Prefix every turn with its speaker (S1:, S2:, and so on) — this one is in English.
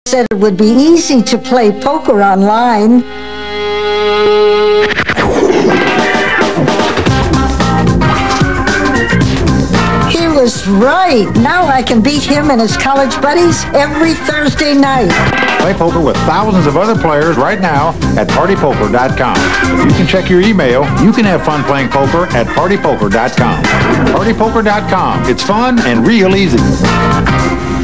S1: said it would be easy to play poker online. He was right. Now I can beat him and his college buddies every Thursday night.
S2: Play poker with thousands of other players right now at Partypoker.com. If you can check your email, you can have fun playing poker at Partypoker.com. Partypoker.com. It's fun and real easy.